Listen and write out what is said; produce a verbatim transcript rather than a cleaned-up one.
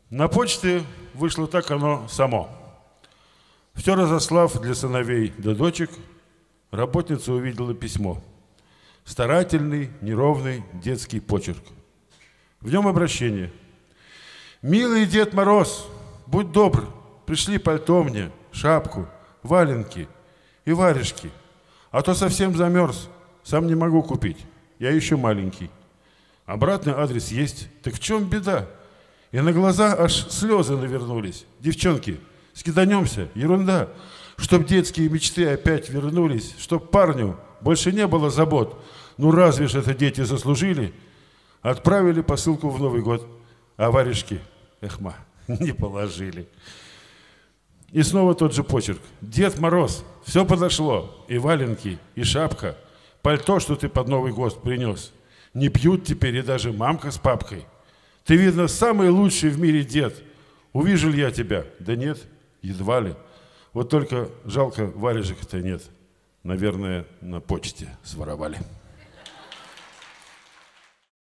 На почте вышло так оно само. Все разослав для сыновей да дочек, работница увидела письмо. Старательный, неровный детский почерк. В нем обращение. «Милый Дед Мороз, будь добр, пришли пальто мне, шапку, валенки и варежки, а то совсем замерз, сам не могу купить, я еще маленький. Обратный адрес есть, так в чем беда?» И на глаза аж слезы навернулись. Девчонки, скиданемся, ерунда. Чтоб детские мечты опять вернулись, чтоб парню больше не было забот. Ну разве ж это дети заслужили? Отправили посылку в Новый год, а варежки, эхма, не положили. И снова тот же почерк. Дед Мороз, все подошло, и валенки, и шапка, пальто, что ты под Новый год принес. Не пьют теперь и даже мамка с папкой. Ты, видно, самый лучший в мире дед. Увижу ли я тебя? Да нет, едва ли. Вот только жалко, варежек-то нет. Наверное, на почте своровали.